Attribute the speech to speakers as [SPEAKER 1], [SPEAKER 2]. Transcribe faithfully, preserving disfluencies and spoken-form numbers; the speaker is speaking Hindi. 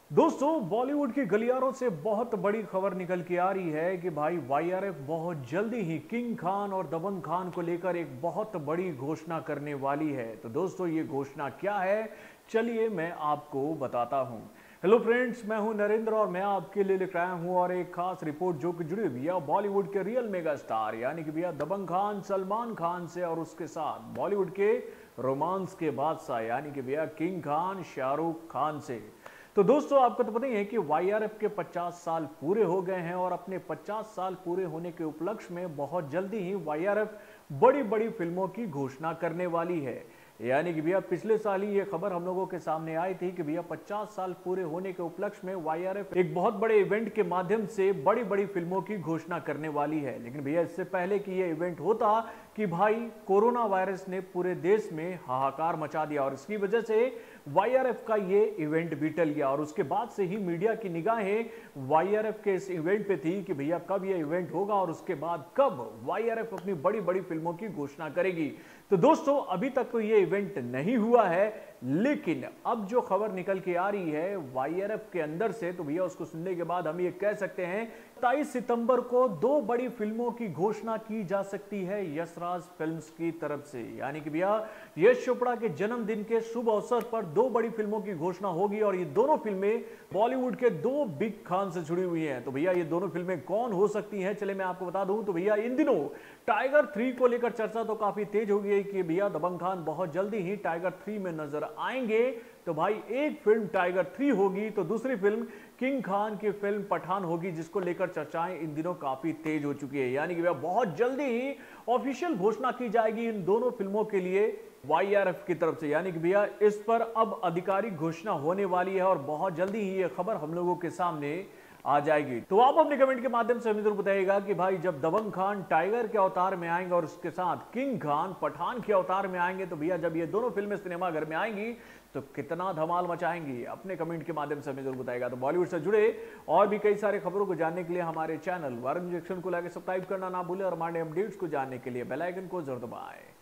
[SPEAKER 1] दोस्तों, बॉलीवुड की गलियारों से बहुत बड़ी खबर निकल के आ रही है कि भाई वाईआरएफ बहुत जल्दी ही किंग खान और दबंग खान को लेकर एक बहुत बड़ी घोषणा करने वाली है। तो दोस्तों, ये घोषणा क्या है, चलिए मैं आपको बताता हूं। हेलो फ्रेंड्स, मैं हूं नरेंद्र और मैं आपके लिए लेकर आया हूं और एक खास रिपोर्ट जो कि जुड़ी हुई है बॉलीवुड के रियल मेगा स्टार यानी कि भैया दबंग खान सलमान खान से, और उसके साथ बॉलीवुड के रोमांस के बादशाह यानी कि भैया किंग खान शाहरुख खान से। तो दोस्तों, आपको तो पता ही है कि वाईआरएफ के पचास साल पूरे हो गए हैं और अपने पचास साल पूरे होने के उपलक्ष्य में बहुत जल्दी ही वाईआरएफ बड़ी बड़ी फिल्मों की घोषणा करने वाली है। यानी कि भैया पिछले साल ही ये खबर हम लोगों के सामने आई थी कि भैया पचास साल पूरे होने के उपलक्ष्य में वाईआरएफ एक बहुत बड़े इवेंट के माध्यम से बड़ी बड़ी फिल्मों की घोषणा करने वाली है। लेकिन भैया इससे पहले कि ये इवेंट होता कि भाई कोरोना वायरस ने पूरे देश में हाहाकार मचा दिया और इसकी वजह से वाईआरएफ का ये इवेंट भी टल गया और उसके बाद से ही मीडिया की निगाहें वाईआरएफ के इस इवेंट पे थी कि भैया कब ये इवेंट होगा और उसके बाद कब वाईआरएफ अपनी बड़ी बड़ी फिल्मों की घोषणा करेगी। तो दोस्तों, अभी तक तो ये इवेंट नहीं हुआ है, लेकिन अब जो खबर निकल के आ रही है वाईआरएफ के अंदर से, तो भैया उसको सुनने के बाद हम ये कह सकते हैं सत्ताईस सितंबर को दो बड़ी फिल्मों की घोषणा की जा सकती है यशराज फिल्म्स की तरफ से। यानी कि भैया यश चोपड़ा के जन्मदिन के शुभ अवसर पर दो बड़ी फिल्मों की घोषणा होगी और ये दोनों फिल्में बॉलीवुड के दो बिग खान से जुड़ी हुई हैं। तो भैया ये दोनों फिल्में कौन हो सकती हैं, चले मैं आपको बता दूं। तो भैया इन दिनों टाइगर थ्री को लेकर चर्चा तो काफी तेज हो गई है कि भैया दबंग खान बहुत जल्दी ही टाइगर थ्री में नजर आएंगे। तो भाई एक फिल्म टाइगर थ्री होगी तो दूसरी फिल्म किंग खान की फिल्म पठान होगी, जिसको लेकर चर्चाएं इन दिनों काफी तेज हो चुकी है। यानी कि भैया बहुत जल्दी ही ऑफिशियल घोषणा की जाएगी इन दोनों फिल्मों के लिए वाईआरएफ की तरफ से। यानी कि भैया इस पर अब आधिकारिक घोषणा होने वाली है और बहुत जल्दी ही ये खबर हम लोगों के सामने आ जाएगी। तो आप अपने कमेंट के माध्यम से हमें जरूर बताइएगा कि भाई जब दबंग खान टाइगर के अवतार में आएंगे और उसके साथ किंग खान पठान के अवतार में आएंगे, तो भैया जब ये दोनों फिल्में सिनेमाघर में आएंगी तो कितना धमाल मचाएंगी, अपने कमेंट के माध्यम से हमें जरूर बताइएगा। तो बॉलीवुड से जुड़े और भी कई सारे खबरों को जानने के लिए हमारे चैनल वारन जंक्शन को लाके सब्सक्राइब करना ना भूलें और हमारे अपडेट्स को जानने के लिए बेल आइकन को जरूर दबाएं।